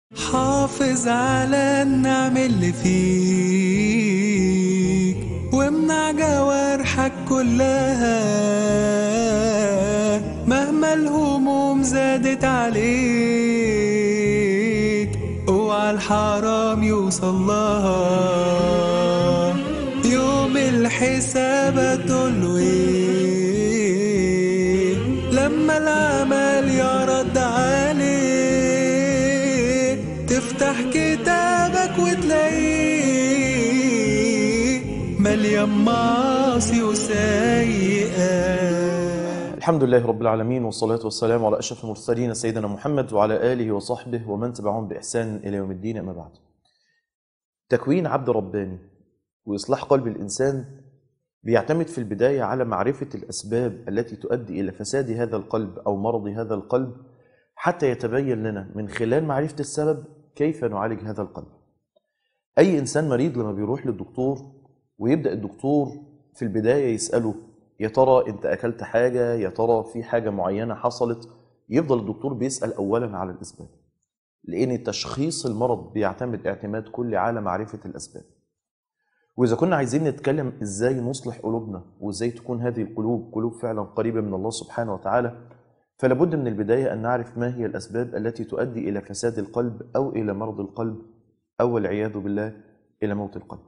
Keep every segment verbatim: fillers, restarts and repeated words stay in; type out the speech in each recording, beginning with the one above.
حافظ على النعم اللي فيك وامنع جوارحك كلها مهما الهموم زادت عليك. اوعى الحرام يوصل لها يوم الحساب هتقوله ايه لما العمل يرد عليك. تفتح كتابك وتلاقيه مليان معاصي وسيئات. الحمد لله رب العالمين، والصلاة والسلام على أشرف المرسلين سيدنا محمد وعلى آله وصحبه ومن تبعهم بإحسان إلى يوم الدين. أما بعد، تكوين عبد رباني وإصلاح قلب الإنسان بيعتمد في البداية على معرفة الأسباب التي تؤدي إلى فساد هذا القلب أو مرض هذا القلب، حتى يتبين لنا من خلال معرفة السبب كيف نعالج هذا القلب. أي إنسان مريض لما بيروح للدكتور ويبدأ الدكتور في البداية يسأله يا ترى أنت أكلت حاجة، يا ترى في حاجة معينة حصلت، يفضل الدكتور بيسأل أولا على الأسباب، لأن تشخيص المرض بيعتمد اعتماد كلي على معرفة الأسباب. وإذا كنا عايزين نتكلم إزاي نصلح قلوبنا وإزاي تكون هذه القلوب قلوب فعلا قريبة من الله سبحانه وتعالى، فلابد من البداية أن نعرف ما هي الأسباب التي تؤدي إلى فساد القلب أو إلى مرض القلب أو والعياذ بالله إلى موت القلب.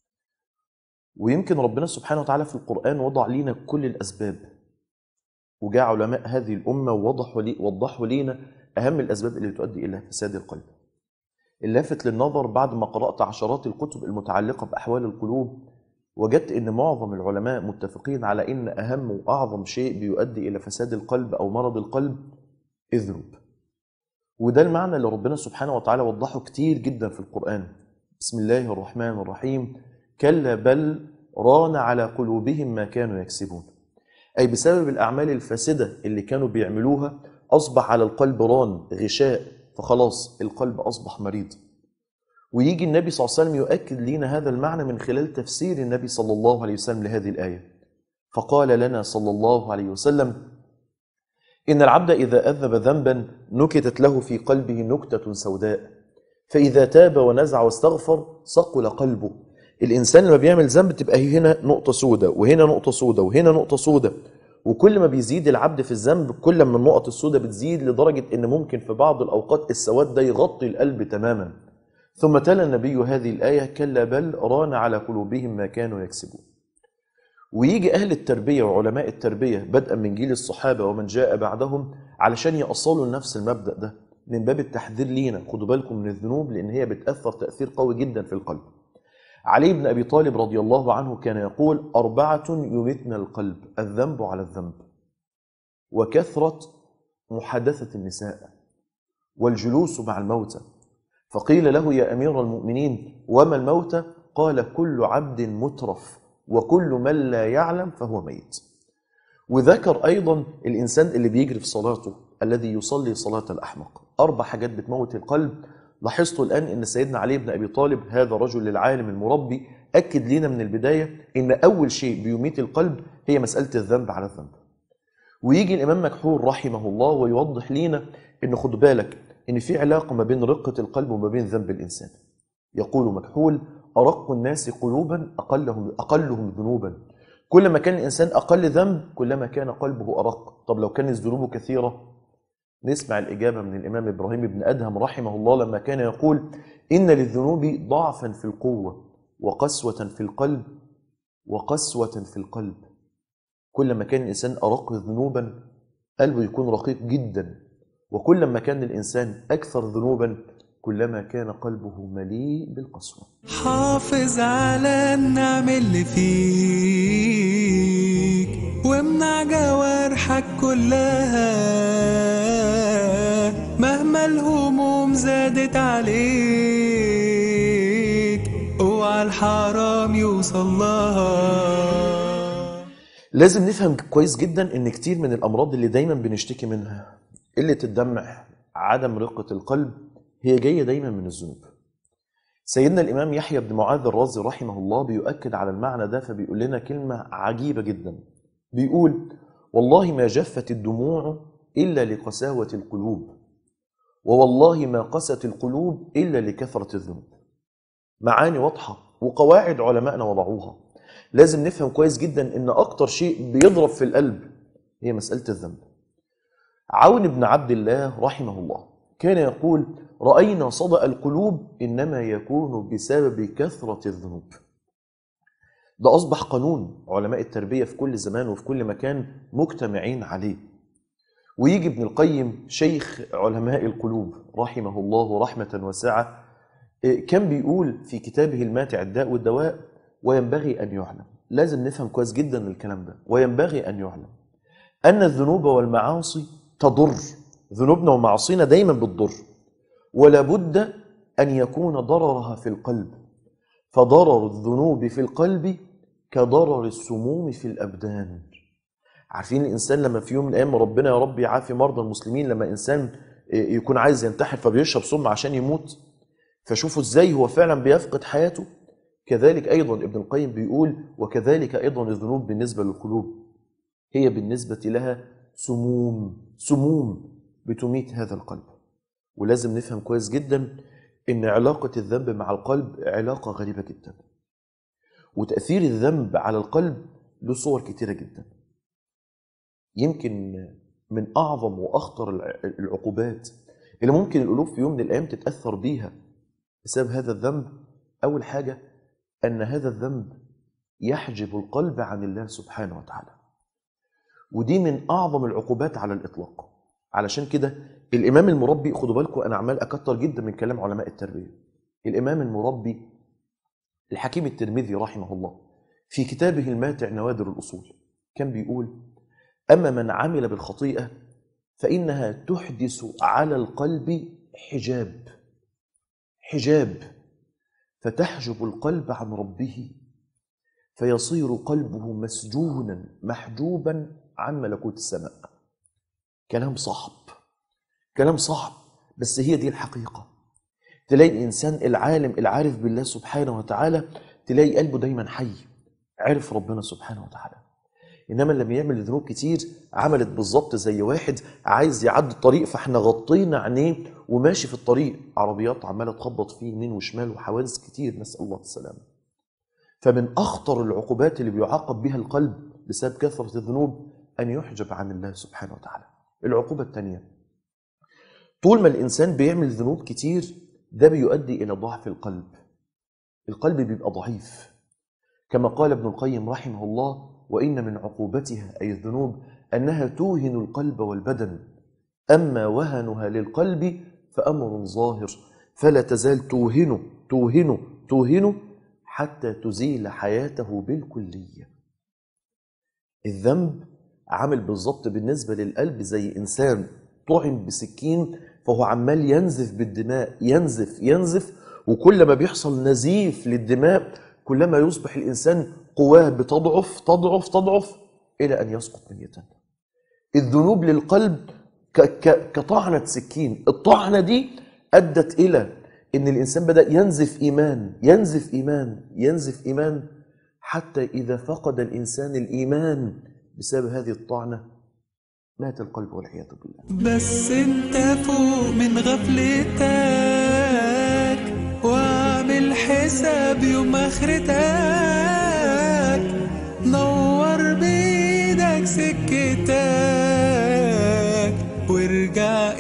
ويمكن ربنا سبحانه وتعالى في القرآن وضع لنا كل الأسباب، وجاء علماء هذه الأمة ووضحوا لي وضحوا لنا أهم الأسباب اللي تؤدي إلى فساد القلب. اللافت للنظر بعد ما قرأت عشرات الكتب المتعلقة بأحوال القلوب، وجدت أن معظم العلماء متفقين على أن أهم وأعظم شيء بيؤدي إلى فساد القلب أو مرض القلب الذنوب. وده المعنى اللي ربنا سبحانه وتعالى وضحه كتير جدا في القرآن. بسم الله الرحمن الرحيم: كلا بل ران على قلوبهم ما كانوا يكسبون. أي بسبب الأعمال الفاسدة اللي كانوا بيعملوها أصبح على القلب ران غشاء، فخلاص القلب أصبح مريض. ويجي النبي صلى الله عليه وسلم يؤكد لنا هذا المعنى من خلال تفسير النبي صلى الله عليه وسلم لهذه الآية، فقال لنا صلى الله عليه وسلم: إن العبد إذا أذنب ذنبا نكتت له في قلبه نكتة سوداء، فإذا تاب ونزع واستغفر صقل قلبه. الإنسان لما بيعمل ذنب تبقى هنا نقطة سودة وهنا نقطة سودة وهنا نقطة سودة، وكل ما بيزيد العبد في الذنب كل ما النقط السودة بتزيد، لدرجة إن ممكن في بعض الأوقات السواد ده يغطي القلب تماما. ثم تلا النبي هذه الآية: كلا بل ران على قلوبهم ما كانوا يكسبون. ويجي أهل التربية وعلماء التربية بدءا من جيل الصحابة ومن جاء بعدهم علشان يأصلوا لنفس المبدأ ده من باب التحذير لينا. خدوا بالكم من الذنوب لأن هي بتأثر تأثير قوي جدا في القلب. علي بن أبي طالب رضي الله عنه كان يقول: أربعة يمتن القلب: الذنب على الذنب، وكثرة محادثة النساء، والجلوس مع الموتى. فقيل له: يا أمير المؤمنين وما الموتى؟ قال: كل عبد مترف، وكل من لا يعلم فهو ميت. وذكر أيضا الإنسان اللي بيجري في صلاته، الذي يصلي صلاة الأحمق. أربع حاجات بتموت القلب. لاحظتوا الآن أن سيدنا علي بن أبي طالب هذا رجل العالم المربي أكد لنا من البداية أن أول شيء بيميت القلب هي مسألة الذنب على الذنب. ويجي الإمام مكحول رحمه الله ويوضح لنا أن خد بالك أن في علاقة ما بين رقة القلب وما بين ذنب الإنسان. يقول مكحول: أرق الناس قلوبا أقلهم, أقلهم ذنوبا. كل ما كان الإنسان أقل ذنب كلما كان قلبه أرق. طب لو كانت ذنوبه كثيرة؟ نسمع الإجابة من الإمام إبراهيم بن أدهم رحمه الله لما كان يقول: إن للذنوب ضعفا في القوة وقسوة في القلب وقسوة في القلب. كل ما كان الإنسان أرق ذنوبا قلبه يكون رقيق جدا، وكل ما كان الإنسان أكثر ذنوبا كلما كان قلبه مليء بالقسوة. حافظ على النعم اللي فيك وامنع جوارحك كلها مهما الهموم زادت عليك. اوعى الحرام يوصل لها. لازم نفهم كويس جدا ان كتير من الامراض اللي دايما بنشتكي منها، قلة الدمع، عدم رقة القلب، هي جاية دايما من الذنوب. سيدنا الإمام يحيى بن معاذ الرازي رحمه الله بيؤكد على المعنى ده، فبيقول لنا كلمة عجيبة جدا. بيقول: والله ما جفت الدموع إلا لقساوة القلوب، ووالله ما قست القلوب إلا لكثرة الذنوب. معاني واضحة وقواعد علماءنا وضعوها. لازم نفهم كويس جدا إن أكتر شيء بيضرب في القلب هي مسألة الذنب. عون بن عبد الله رحمه الله كان يقول: رأينا صدأ القلوب إنما يكون بسبب كثرة الذنوب. ده أصبح قانون علماء التربية في كل زمان وفي كل مكان مجتمعين عليه. ويجي ابن القيم شيخ علماء القلوب رحمه الله رحمة واسعة كان بيقول في كتابه الماتع الداء والدواء: وينبغي أن يعلم. لازم نفهم كويس جدا الكلام ده. وينبغي أن يعلم أن الذنوب والمعاصي تضر. ذنوبنا ومعاصينا دايما بتضر، ولا بد أن يكون ضررها في القلب. فضرر الذنوب في القلب كضرر السموم في الأبدان. عارفين الإنسان لما في يوم من الأيام، ربنا يا رب يعافي مرضى المسلمين، لما إنسان يكون عايز ينتحر فبيشرب سم عشان يموت، فشوفوا إزاي هو فعلا بيفقد حياته. كذلك أيضا ابن القيم بيقول: وكذلك أيضا الذنوب بالنسبة للقلوب هي بالنسبة لها سموم سموم بتميت هذا القلب. ولازم نفهم كويس جدا إن علاقة الذنب مع القلب علاقة غريبة جدا، وتأثير الذنب على القلب له صور كتيرة جدا. يمكن من أعظم وأخطر العقوبات اللي ممكن القلوب في يوم من الأيام تتأثر بيها بسبب هذا الذنب، أول حاجة أن هذا الذنب يحجب القلب عن الله سبحانه وتعالى. ودي من أعظم العقوبات على الإطلاق. علشان كده الإمام المربي، خدوا بالكم أنا عمال أكتر جدا من كلام علماء التربية، الإمام المربي الحكيم الترمذي رحمه الله في كتابه الماتع نوادر الأصول كان بيقول: أما من عمل بالخطيئة فإنها تحدث على القلب حجاب حجاب فتحجب القلب عن ربه، فيصير قلبه مسجونا محجوبا عن ملكوت السماء. كلام صعب، كلام صعب، بس هي دي الحقيقة. تلاقي الإنسان العالم العارف بالله سبحانه وتعالى تلاقي قلبه دايما حي، عرف ربنا سبحانه وتعالى. إنما لما يعمل ذنوب كتير عملت بالظبط زي واحد عايز يعدي الطريق، فاحنا غطينا عينيه وماشي في الطريق، عربيات عمالة تخبط فيه يمين وشمال وحوادث كتير، نسأل الله السلامة. فمن أخطر العقوبات اللي بيعاقب بها القلب بسبب كثرة الذنوب أن يحجب عن الله سبحانه وتعالى. العقوبة الثانية، طول ما الإنسان بيعمل ذنوب كتير ده بيؤدي إلى ضعف القلب. القلب بيبقى ضعيف، كما قال ابن القيم رحمه الله: وإن من عقوبتها أي الذنوب أنها توهن القلب والبدن، أما وهنها للقلب فأمر ظاهر، فلا تزال توهنه توهنه توهنه حتى تزيل حياته بالكلية. الذنب عامل بالظبط بالنسبة للقلب زي إنسان طعن بسكين، فهو عمال ينزف بالدماء، ينزف ينزف، وكل ما بيحصل نزيف للدماء كلما يصبح الإنسان قواه بتضعف تضعف تضعف إلى أن يسقط ميتا. الذنوب للقلب كطعنة سكين، الطعنة دي أدت إلى إن الإنسان بدأ ينزف إيمان ينزف إيمان ينزف إيمان حتى إذا فقد الإنسان الإيمان بسبب هذه الطعنة مات القلب والعياذ بالله. بس انت فوق من غفلتك واعمل حساب يوم اخرتك، نور بيدك سكتك وارجع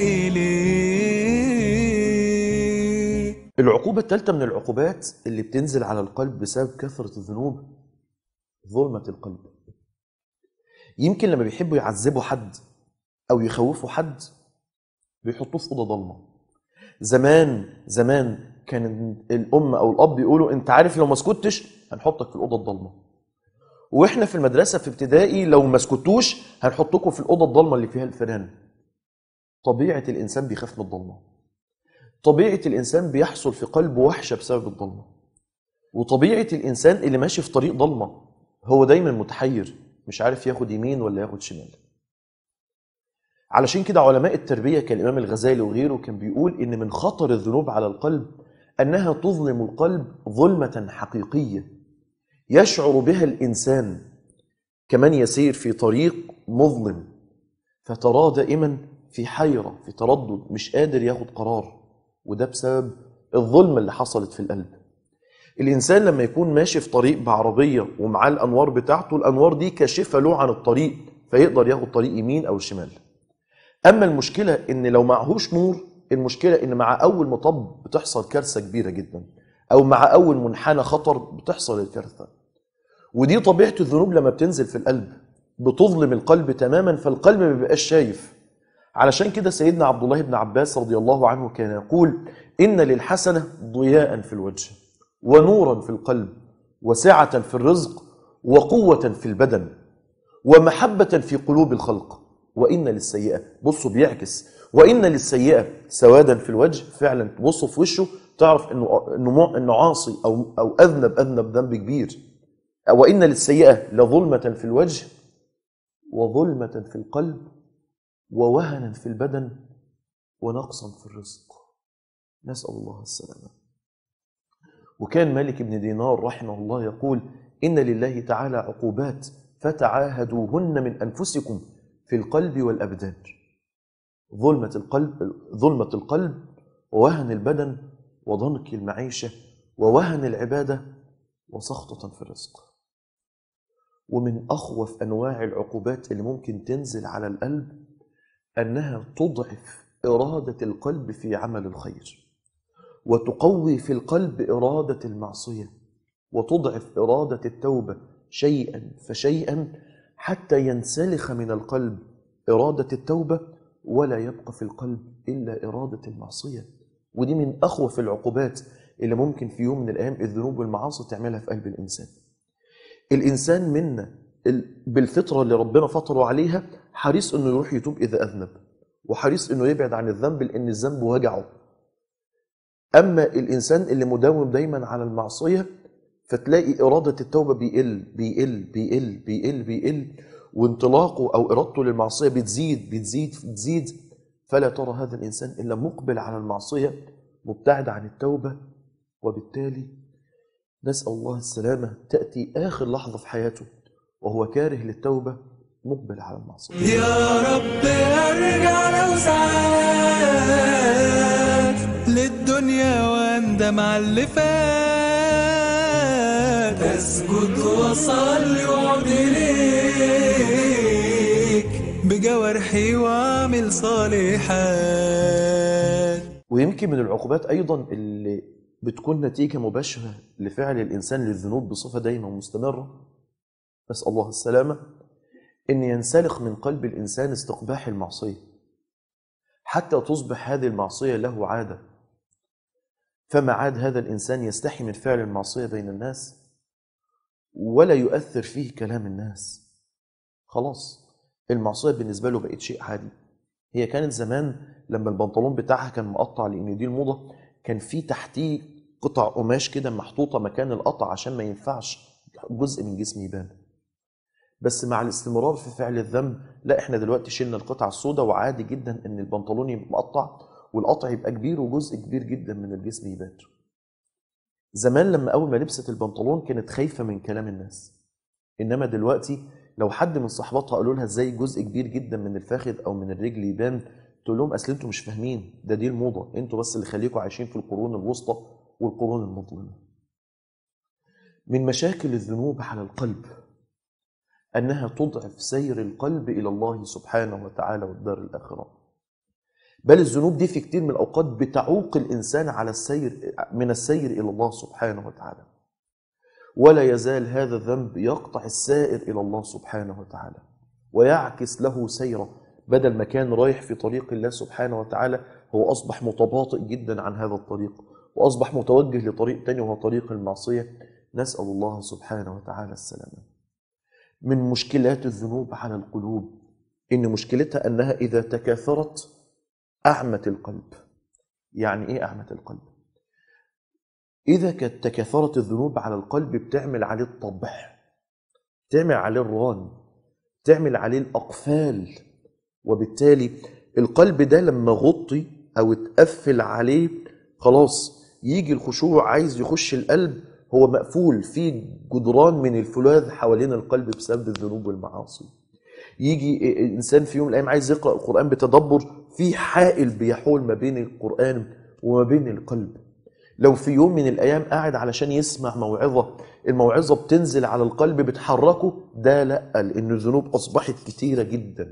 إليه. العقوبة الثالثة من العقوبات اللي بتنزل على القلب بسبب كثرة الذنوب ظلمة القلب. يمكن لما بيحبوا يعذبوا حد أو يخوفوا حد بيحطوه في أوضة ضلمة. زمان زمان كان الأم أو الأب يقولوا: أنت عارف لو ما سكتش هنحطك في الأوضة الضلمة. وإحنا في المدرسة في ابتدائي لو ما سكتوش هنحطكم في الأوضة الضلمة اللي فيها الفيران. طبيعة الإنسان بيخاف من الضلمة، طبيعة الإنسان بيحصل في قلبه وحشة بسبب الضلمة، وطبيعة الإنسان اللي ماشي في طريق ضلمة هو دايما متحير، مش عارف ياخد يمين ولا ياخد شمال. علشان كده علماء التربية كالإمام الغزالي وغيره كان بيقول إن من خطر الذنوب على القلب أنها تظلم القلب ظلمة حقيقية يشعر بها الإنسان كمن يسير في طريق مظلم، فتراه دائما في حيرة، في تردد، مش قادر ياخد قرار، وده بسبب الظلمة اللي حصلت في القلب. الإنسان لما يكون ماشي في طريق بعربية ومعاه الأنوار بتاعته، الأنوار دي كاشفة له عن الطريق فيقدر ياخد طريق يمين أو شمال. أما المشكلة إن لو معهوش نور، المشكلة إن مع أول مطب بتحصل كارثة كبيرة جدا، أو مع أول منحنى خطر بتحصل الكارثة. ودي طبيعة الذنوب لما بتنزل في القلب، بتظلم القلب تماما، فالقلب ما بيبقاش شايف. علشان كده سيدنا عبد الله بن عباس رضي الله عنه كان يقول: إن للحسنة ضياء في الوجه، ونورا في القلب، وسعة في الرزق، وقوة في البدن، ومحبة في قلوب الخلق، وإن للسيئة، بصوا بيعكس، وإن للسيئة سوادا في الوجه، فعلا تبصوا في وشه تعرف إنه إنه إنه عاصي أو أو أذنب أذنب ذنب كبير. وإن للسيئة لظلمة في الوجه، وظلمة في القلب، ووهنا في البدن، ونقصا في الرزق. نسأل الله السلامة. وكان مالك بن دينار رحمه الله يقول: إن لله تعالى عقوبات فتعاهدوهن من أنفسكم في القلب والأبدان. ظلمة القلب ظلمة القلب ووهن البدن وضنك المعيشة ووهن العبادة وسخطة في الرزق. ومن أخوف أنواع العقوبات اللي ممكن تنزل على القلب أنها تضعف إرادة القلب في عمل الخير، وتقوي في القلب إرادة المعصية، وتضعف إرادة التوبة شيئا فشيئا حتى ينسلخ من القلب إرادة التوبة، ولا يبقى في القلب إلا إرادة المعصية. ودي من أخوف العقوبات اللي ممكن في يوم من الأيام الذنوب والمعاصي تعملها في قلب الإنسان. الإنسان منا بالفطرة اللي ربنا فطره عليها حريص إنه يروح يتوب إذا أذنب، وحريص إنه يبعد عن الذنب لأن الذنب وجعه. أما الإنسان اللي مداوم دايما على المعصية فتلاقي إرادة التوبة بيقل بيقل بيقل بيقل بيقل، وانطلاقه أو إرادته للمعصية بتزيد بتزيد بتزيد، فلا ترى هذا الإنسان إلا مقبل على المعصية مبتعد عن التوبة. وبالتالي نسأل الله السلامة، تأتي آخر لحظة في حياته وهو كاره للتوبة مقبل على المعصية. يا رب ارجع لو ساعات للدنيا واندم على اللي فات، اسجد واصلي واعبد ليك بجوارحي واعمل صالحات. ويمكن من العقوبات أيضا اللي بتكون نتيجة مباشرة لفعل الإنسان للذنوب بصفة دائمة ومستمرة، نسأل الله السلامة، إن ينسلخ من قلب الإنسان استقباح المعصية حتى تصبح هذه المعصية له عادة، فما عاد هذا الإنسان يستحي من فعل المعصية بين الناس ولا يؤثر فيه كلام الناس. خلاص المعصية بالنسبة له بقت شيء عادي. هي كانت زمان لما البنطلون بتاعها كان مقطع لأن دي الموضة، كان في تحتيه قطع قماش كده محطوطة مكان القطع عشان ما ينفعش جزء من جسمي يبان. بس مع الاستمرار في فعل الذنب، لا احنا دلوقتي شلنا القطعة السوداء وعادي جدا ان البنطلون يبقى مقطع والقطع يبقى كبير وجزء كبير جدا من الجسم يبان. زمان لما اول ما لبست البنطلون كانت خايفة من كلام الناس، انما دلوقتي لو حد من صحباتها قالوا لها ازاي جزء كبير جدا من الفخذ او من الرجل يبان، تقول لهم اصل انتوا مش فاهمين، ده دي الموضة، انتوا بس اللي خليكم عايشين في القرون الوسطى والقرون المظلمة. من مشاكل الذنوب على القلب أنها تضعف سير القلب إلى الله سبحانه وتعالى والدار الآخرة. بل الذنوب دي في كتير من الأوقات بتعوق الإنسان على السير من السير إلى الله سبحانه وتعالى، ولا يزال هذا الذنب يقطع السائر إلى الله سبحانه وتعالى ويعكس له سيره، بدل ما كان رايح في طريق الله سبحانه وتعالى هو أصبح متباطئ جدا عن هذا الطريق وأصبح متوجه لطريق تاني وهو طريق المعصية. نسأل الله سبحانه وتعالى السلامة. من مشكلات الذنوب على القلوب إن مشكلتها أنها إذا تكاثرت أعمت القلب. يعني إيه أعمت القلب؟ إذا كانت تكاثرت الذنوب على القلب بتعمل عليه الطبع، تعمل عليه الران، تعمل عليه الأقفال، وبالتالي القلب ده لما غطي أو اتقفل عليه خلاص يجي الخشوع عايز يخش القلب، هو مقفول في جدران من الفولاذ حوالين القلب بسبب الذنوب والمعاصي. يجي إنسان في يوم من الأيام عايز يقرأ القرآن بتدبر، في حائل بيحول ما بين القرآن وما بين القلب. لو في يوم من الأيام قاعد علشان يسمع موعظة، الموعظة بتنزل على القلب بتحركه، ده لأ، لأن الذنوب أصبحت كتيرة جدا.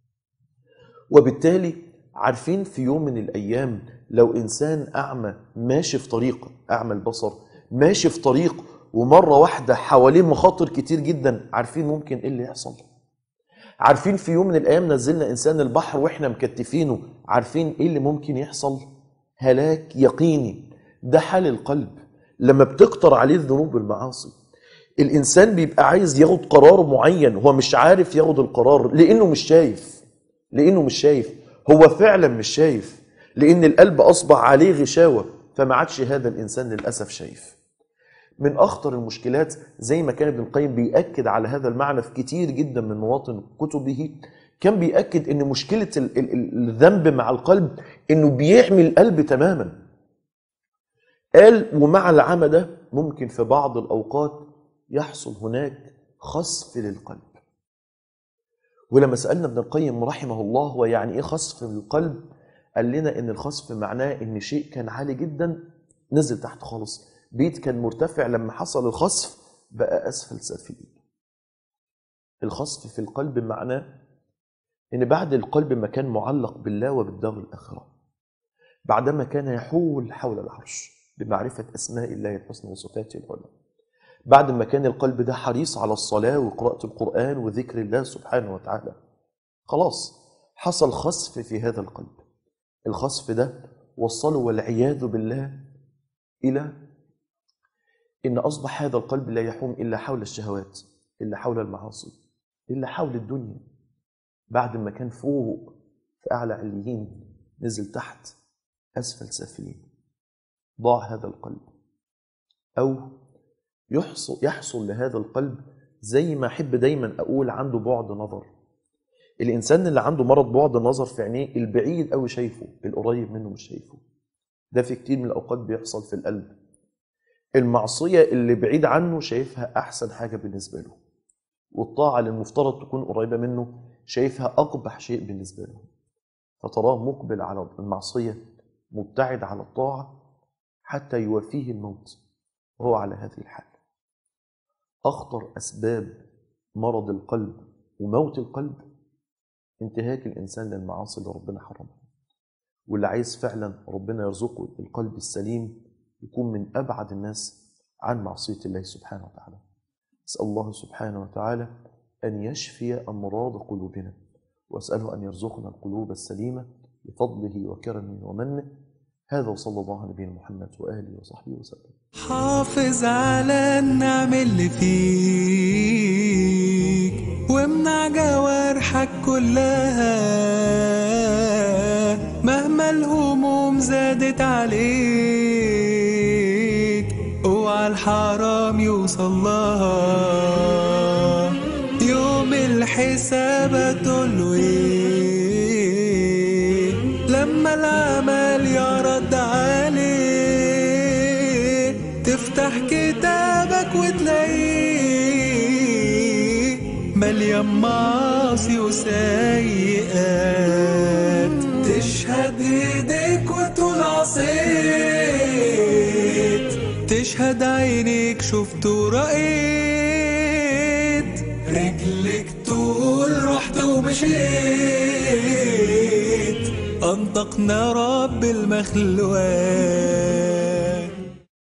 وبالتالي عارفين في يوم من الأيام لو إنسان أعمى ماشي في طريق، أعمى البصر ماشي في طريق ومرة واحدة حواليه مخاطر كتير جدا، عارفين ممكن إيه اللي يحصل؟ عارفين في يوم من الأيام نزلنا إنسان البحر وإحنا مكتفينه، عارفين إيه اللي ممكن يحصل؟ هلاك يقيني. ده حال القلب لما بتكتر عليه الذنوب والمعاصي. الإنسان بيبقى عايز ياخد قرار معين، هو مش عارف ياخد القرار لأنه مش شايف، لأنه مش شايف هو فعلا مش شايف، لأن القلب أصبح عليه غشاوة، فما عادش هذا الإنسان للأسف شايف. من أخطر المشكلات زي ما كان ابن القيم بيأكد على هذا المعنى في كتير جدا من مواطن كتبه، كان بيأكد أن مشكلة الذنب مع القلب أنه بيعمي القلب تماما. قال ومع العمى ده ممكن في بعض الأوقات يحصل هناك خسف للقلب. ولما سألنا ابن القيم رحمه الله هو يعني إيه خسف للقلب، قال لنا إن الخسف معناه إن شيء كان عالي جدا نزل تحت خالص، بيت كان مرتفع لما حصل الخسف بقى أسفل سافلين. الخسف في القلب معناه إن بعد القلب ما كان معلق بالله وبالدار الآخرة، بعدما كان يحول حول العرش بمعرفة أسماء الله الحسنى وصفاته العلى، بعد ما كان القلب ده حريص على الصلاة وقراءة القرآن وذكر الله سبحانه وتعالى، خلاص حصل خسف في هذا القلب. الخسف ده وصله والعياذ بالله إلى إن أصبح هذا القلب لا يحوم إلا حول الشهوات، إلا حول المعاصي، إلا حول الدنيا. بعد ما كان فوق في أعلى عليين نزل تحت أسفل سافلين. ضاع هذا القلب، أو يحصل, يحصل لهذا القلب زي ما أحب دايما أقول عنده بعد نظر. الإنسان اللي عنده مرض بعد النظر في عينيه، البعيد أوي شايفه، القريب منه مش شايفه. ده في كتير من الأوقات بيحصل في القلب. المعصية اللي بعيد عنه شايفها أحسن حاجة بالنسبة له، والطاعة اللي المفترض تكون قريبة منه شايفها أقبح شيء بالنسبة له، فتراه مقبل على المعصية مبتعد على الطاعة حتى يوافيه الموت وهو على هذه الحال. أخطر أسباب مرض القلب وموت القلب انتهاك الإنسان للمعاصي اللي ربنا حرمها. واللي عايز فعلا ربنا يرزقه القلب السليم يكون من أبعد الناس عن معصية الله سبحانه وتعالى. أسأل الله سبحانه وتعالى أن يشفي أمراض قلوبنا، وأسأله أن يرزقنا القلوب السليمة بفضله وكرمه ومنه. هذا وصلى الله على نبينا محمد وآله وصحبه وسلم. حافظ على النعم اللي فيك وامنع جوارحك كلها، مهما الهموم زادت عليك اوعى الحرام يوصل لها. يوم الحساب هتقوله ايه لما العمل يرد عليه؟ تفتح كتابك وتلاقيه مليان معاصي وسيئات، تشهد ايديك وتقول عصيت، تشهد عينيك شفت ورأيت، رجلك تقول رحت ومشيت، أنطقنا رب المخلوقات.